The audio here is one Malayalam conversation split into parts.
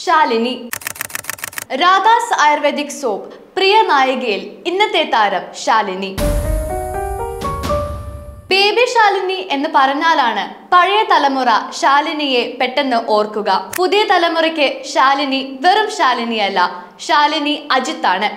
ശാലിനി. രാധാസ് ആയുർവേദിക് സോപ്പ് പ്രിയ നായികയിൽ ഇന്നത്തെ താരം ശാലിനി. ബേബി ശാലിനി എന്ന് പറഞ്ഞാലാണ് പഴയ തലമുറ ശാലിനിയെ പെട്ടെന്ന് ഓർക്കുക. പുതിയ തലമുറയ്ക്ക് ശാലിനി വെറും ശാലിനിയല്ല, ശാലിനി അജിത്താണ്.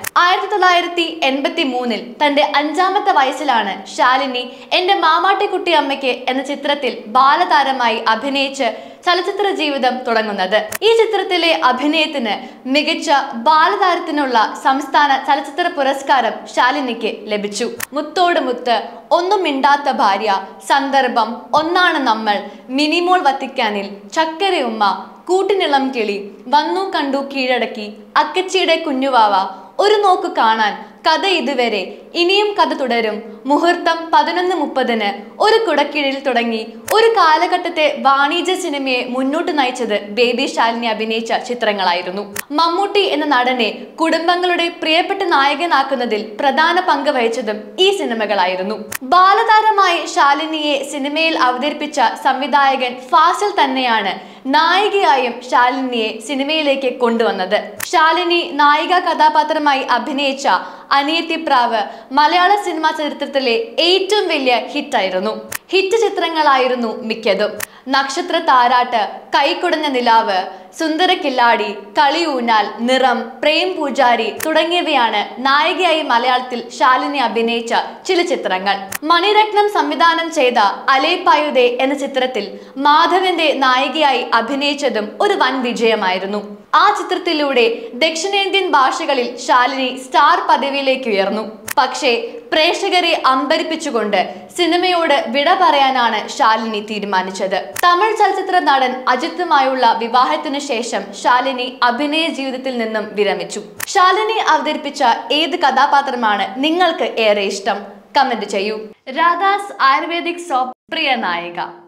1983 തന്റെ 5ാമത്തെ വയസ്സിലാണ് ശാലിനി എന്റെ മാമാട്ടിക്കുട്ടി അമ്മയ്ക്ക് എന്ന ചിത്രത്തിൽ ബാലതാരമായി അഭിനയിച്ച് ചലച്ചിത്ര ജീവിതം തുടങ്ങുന്നത്. ഈ ചിത്രത്തിലെ അഭിനയത്തിന് മികച്ച ബാലതാരത്തിനുള്ള സംസ്ഥാന ചലച്ചിത്ര പുരസ്കാരം ശാലിനിക്ക് ലഭിച്ചു. മുത്തോട് മുത്ത്, ഒന്നും മിണ്ടാത്ത ഭാര്യ, സന്ദർഭം, ഒന്നാണ് നമ്മൾ, മിനിമോൾ വത്തിക്കാനിൽ, ചക്കരയുമ്മ, കൂട്ടിനിളം കിളി, വന്നു കണ്ടു കീഴടക്കി, അക്കച്ചിയുടെ കുഞ്ഞുവാവ, ഒരു നോക്ക് കാണാൻ, കഥ ഇതുവരെ, ഇനിയും കഥ തുടരും, മുഹൂർത്തം 11:30, ഒരു കുടക്കീഴിൽ തുടങ്ങി ഒരു കാലഘട്ടത്തെ വാണിജ്യ സിനിമയെ മുന്നോട്ട് നയിച്ചത് ബേബി ശാലിനി അഭിനയിച്ച ചിത്രങ്ങളായിരുന്നു. മമ്മൂട്ടി എന്ന നടനെ കുടുംബങ്ങളുടെ പ്രിയപ്പെട്ട നായകനാക്കുന്നതിൽ പ്രധാന പങ്ക് വഹിച്ചതും ഈ സിനിമകളായിരുന്നു. ബാലതാരമായി ശാലിനിയെ സിനിമയിൽ അവതരിപ്പിച്ച സംവിധായകൻ ഫാസിൽ തന്നെയാണ് നായികയായും ശാലിനിയെ സിനിമയിലേക്ക് കൊണ്ടുവന്നത്. ശാലിനി നായിക കഥാപാത്രമായി അഭിനയിച്ച അനിയത്തിപ്രാവ് മലയാള സിനിമാ ചരിത്രത്തിലെ ഏറ്റവും വലിയ ഹിറ്റായിരുന്നു. ഹിറ്റ് ചിത്രങ്ങളായിരുന്നു മിക്കതും. നക്ഷത്ര താരാട്ട്, കൈക്കുടഞ്ഞ നിലാവ്, സുന്ദര കില്ലാടി, കളിയൂഞ്ഞാൽ, നിറം, പ്രേം പൂജാരി തുടങ്ങിയവയാണ് നായികയായി മലയാളത്തിൽ ശാലിനി അഭിനയിച്ച ചില ചിത്രങ്ങൾ. മണിരത്നം സംവിധാനം ചെയ്ത അലേപ്പായുധേ എന്ന ചിത്രത്തിൽ മാധവന്റെ നായികയായി അഭിനയിച്ചതും ഒരു വൻ വിജയമായിരുന്നു. ആ ചിത്രത്തിലൂടെ ദക്ഷിണേന്ത്യൻ ഭാഷകളിൽ ശാലിനി സ്റ്റാർ പദവിയിലേക്ക് ഉയർന്നു. പക്ഷേ പ്രേക്ഷകരെ അമ്പരിപ്പിച്ചുകൊണ്ട് സിനിമയോട് വിട പറയാനാണ് ശാലിനി തീരുമാനിച്ചത്. തമിഴ് ചലച്ചിത്ര നടൻ അജിത്തുമായുള്ള വിവാഹത്തിനു ശേഷം ശാലിനി അഭിനയ ജീവിതത്തിൽ നിന്നും വിരമിച്ചു. ശാലിനി അവതരിപ്പിച്ച ഏത് കഥാപാത്രമാണ് നിങ്ങൾക്ക് ഏറെ ഇഷ്ടം? കമന്റ് ചെയ്യൂ. രാധാസ് ആയുർവേദിക് സോപ്പ് പ്രിയ നായിക.